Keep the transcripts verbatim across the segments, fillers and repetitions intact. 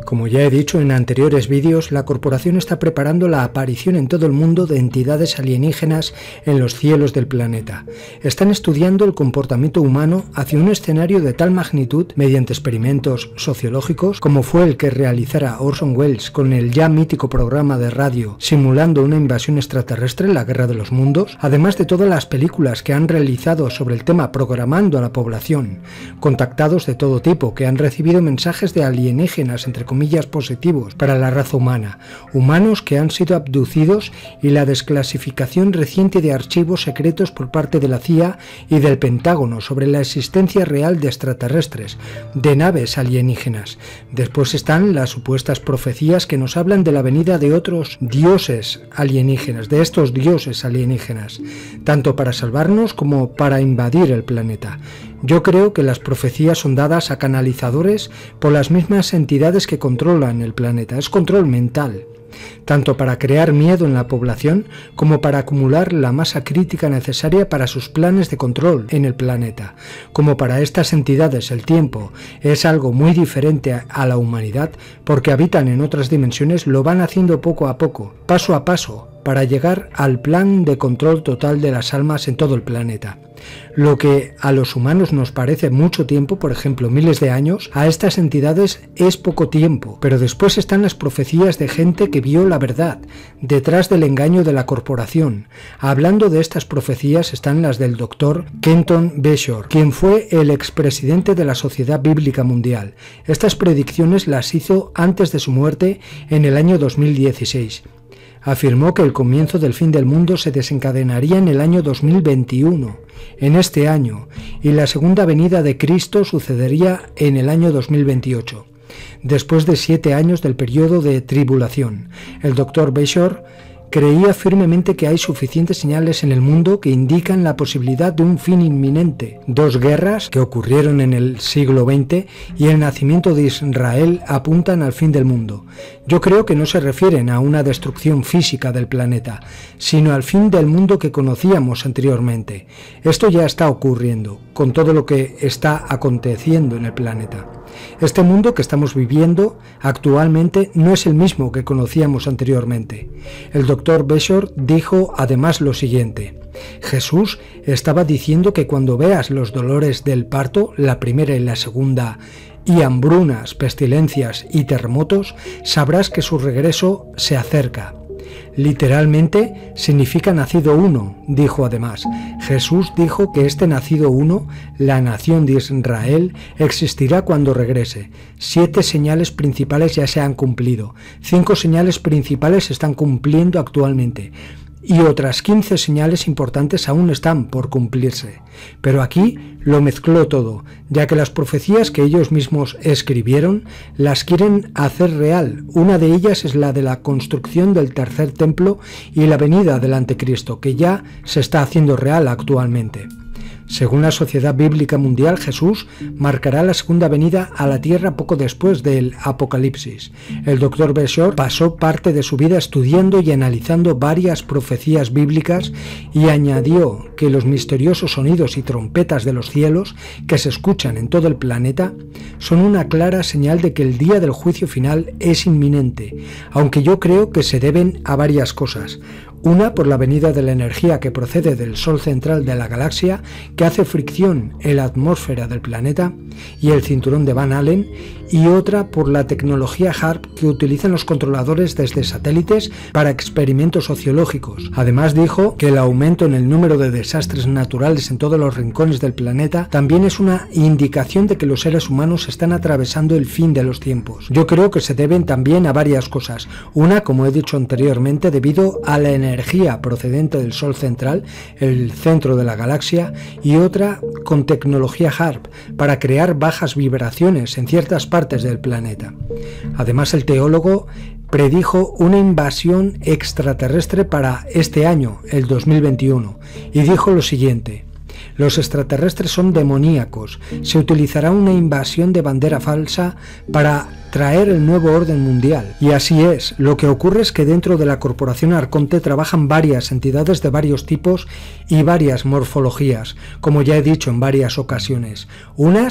Como ya he dicho en anteriores vídeos, la corporación está preparando la aparición en todo el mundo de entidades alienígenas en los cielos del planeta. Están estudiando el comportamiento humano hacia un escenario de tal magnitud mediante experimentos sociológicos como fue el que realizara Orson Welles con el ya mítico programa de radio simulando una invasión extraterrestre, La Guerra de los Mundos, además de todas las películas que han realizado sobre el tema programando a la población, contactados de todo tipo que han recibido mensajes de alienígenas entre comillas positivos para la raza humana, humanos que han sido abducidos y la desclasificación reciente de archivos secretos por parte de la C I A y del Pentágono sobre la existencia real de extraterrestres, de naves alienígenas. Después están las supuestas profecías que nos hablan de la venida de otros dioses alienígenas, de estos dioses alienígenas, tanto para salvarnos como para invadir el planeta. Yo creo que las profecías son dadas a canalizadores por las mismas entidades que controlan el planeta. Es control mental, tanto para crear miedo en la población como para acumular la masa crítica necesaria para sus planes de control en el planeta. Como para estas entidades el tiempo es algo muy diferente a la humanidad porque habitan en otras dimensiones, lo van haciendo poco a poco, paso a paso, para llegar al plan de control total de las almas en todo el planeta. Lo que a los humanos nos parece mucho tiempo, por ejemplo miles de años, a estas entidades es poco tiempo, pero después están las profecías de gente que vio la verdad, detrás del engaño de la corporación. Hablando de estas profecías están las del doctor Kenton Beshore, quien fue el expresidente de la Sociedad Bíblica Mundial. Estas predicciones las hizo antes de su muerte en el año dos mil dieciséis. Afirmó que el comienzo del fin del mundo se desencadenaría en el año dos mil veintiuno, en este año, y la segunda venida de Cristo sucedería en el año dos mil veintiocho, después de siete años del periodo de tribulación. El doctor Beshore creía firmemente que hay suficientes señales en el mundo que indican la posibilidad de un fin inminente. Dos guerras que ocurrieron en el siglo veinte y el nacimiento de Israel apuntan al fin del mundo. Yo creo que no se refieren a una destrucción física del planeta, sino al fin del mundo que conocíamos anteriormente. Esto ya está ocurriendo, con todo lo que está aconteciendo en el planeta. Este mundo que estamos viviendo actualmente no es el mismo que conocíamos anteriormente. El doctor Beshore dijo además lo siguiente: Jesús estaba diciendo que cuando veas los dolores del parto, la primera y la segunda, y hambrunas, pestilencias y terremotos, sabrás que su regreso se acerca. Literalmente significa nacido uno, dijo además. Jesús dijo que este nacido uno, la nación de Israel, existirá cuando regrese. Siete señales principales ya se han cumplido. Cinco señales principales se están cumpliendo actualmente. Y otras quince señales importantes aún están por cumplirse. Pero aquí lo mezcló todo, ya que las profecías que ellos mismos escribieron las quieren hacer real. Una de ellas es la de la construcción del tercer templo y la venida del anticristo, que ya se está haciendo real actualmente. Según la Sociedad Bíblica Mundial, Jesús marcará la segunda venida a la tierra poco después del Apocalipsis. El doctor Beshore pasó parte de su vida estudiando y analizando varias profecías bíblicas y añadió que los misteriosos sonidos y trompetas de los cielos que se escuchan en todo el planeta son una clara señal de que el día del juicio final es inminente, aunque yo creo que se deben a varias cosas. Una por la venida de la energía que procede del Sol central de la galaxia, que hace fricción en la atmósfera del planeta y el cinturón de Van Allen, y otra por la tecnología HAARP que utilizan los controladores desde satélites para experimentos sociológicos. Además dijo que el aumento en el número de desastres naturales en todos los rincones del planeta también es una indicación de que los seres humanos están atravesando el fin de los tiempos. Yo creo que se deben también a varias cosas. Una, como he dicho anteriormente, debido a la energía procedente del Sol central, el centro de la galaxia, y otra con tecnología HAARP para crear bajas vibraciones en ciertas partes del planeta. Además, el teólogo predijo una invasión extraterrestre para este año, el dos mil veintiuno, y dijo lo siguiente: los extraterrestres son demoníacos, se utilizará una invasión de bandera falsa para traer el nuevo orden mundial. Y así es, lo que ocurre es que dentro de la corporación Arconte trabajan varias entidades de varios tipos y varias morfologías, como ya he dicho en varias ocasiones. Unas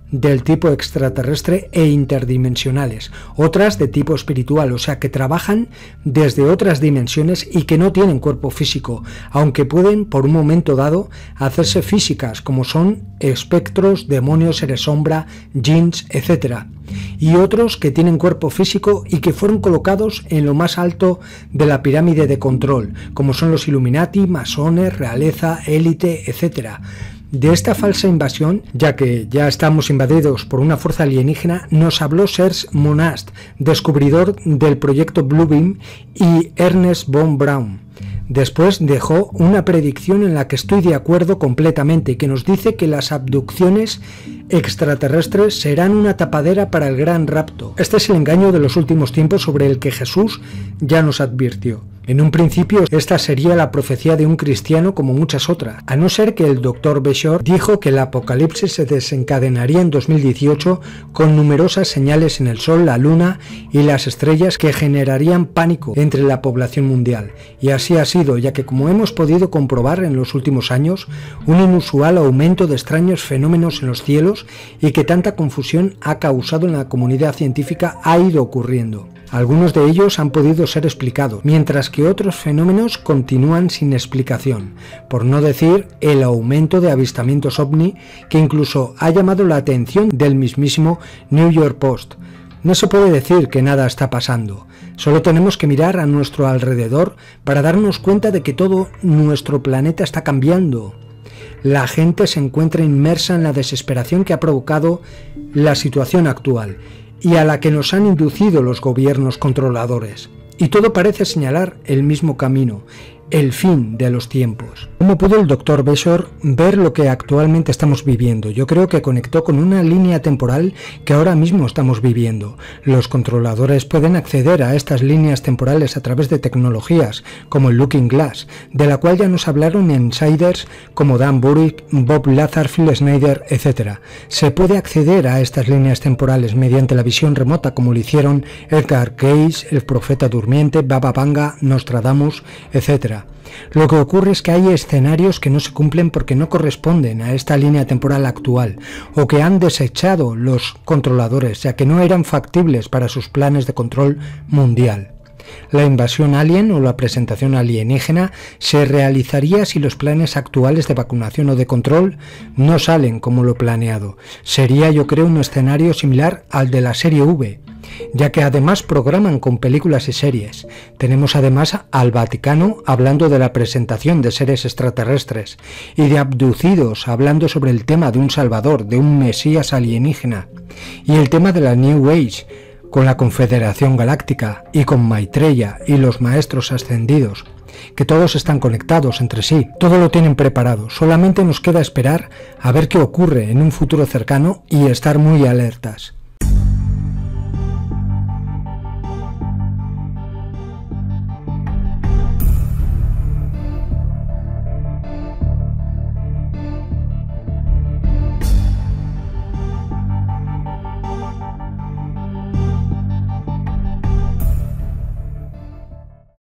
del tipo extraterrestre e interdimensionales, otras de tipo espiritual, o sea que trabajan desde otras dimensiones y que no tienen cuerpo físico, aunque pueden por un momento dado hacerse físicas, como son espectros, demonios, seres sombra, jinns, etcétera. Y otros que tienen cuerpo físico y que fueron colocados en lo más alto de la pirámide de control, como son los Illuminati, masones, realeza, élite, etcétera. De esta falsa invasión, ya que ya estamos invadidos por una fuerza alienígena, nos habló Serge Monast, descubridor del proyecto Bluebeam, y Ernest von Braun. Después dejó una predicción en la que estoy de acuerdo completamente y que nos dice que las abducciones extraterrestres serán una tapadera para el gran rapto. Este es el engaño de los últimos tiempos sobre el que Jesús ya nos advirtió. En un principio esta sería la profecía de un cristiano como muchas otras, a no ser que el doctor Beshor dijo que el apocalipsis se desencadenaría en dos mil dieciocho con numerosas señales en el sol, la luna y las estrellas que generarían pánico entre la población mundial. Y así ha sido, ya que como hemos podido comprobar en los últimos años, un inusual aumento de extraños fenómenos en los cielos y que tanta confusión ha causado en la comunidad científica ha ido ocurriendo. Algunos de ellos han podido ser explicados, mientras que otros fenómenos continúan sin explicación, por no decir el aumento de avistamientos ovni que incluso ha llamado la atención del mismísimo New York Post. No se puede decir que nada está pasando, solo tenemos que mirar a nuestro alrededor para darnos cuenta de que todo nuestro planeta está cambiando. La gente se encuentra inmersa en la desesperación que ha provocado la situación actual y a la que nos han inducido los gobiernos controladores. Y todo parece señalar el mismo camino, el fin de los tiempos. ¿Cómo pudo el doctor Beshor ver lo que actualmente estamos viviendo? Yo creo que conectó con una línea temporal que ahora mismo estamos viviendo. Los controladores pueden acceder a estas líneas temporales a través de tecnologías como el Looking Glass, de la cual ya nos hablaron insiders como Dan Burick, Bob Lazar, Phil Snyder, etcétera. Se puede acceder a estas líneas temporales mediante la visión remota, como lo hicieron Edgar Cayce, el profeta durmiente, Baba Vanga, Nostradamus, etcétera. Lo que ocurre es que hay escenarios que no se cumplen porque no corresponden a esta línea temporal actual, o que han desechado los controladores, ya que no eran factibles para sus planes de control mundial. La invasión alien o la presentación alienígena se realizaría si los planes actuales de vacunación o de control no salen como lo planeado. Sería, yo creo, un escenario similar al de la serie V, ya que además programan con películas y series. Tenemos además al Vaticano hablando de la presentación de seres extraterrestres y de abducidos hablando sobre el tema de un salvador, de un mesías alienígena, y el tema de la New Age con la Confederación Galáctica y con Maitreya y los maestros ascendidos, que todos están conectados entre sí, todo lo tienen preparado, solamente nos queda esperar a ver qué ocurre en un futuro cercano y estar muy alertas.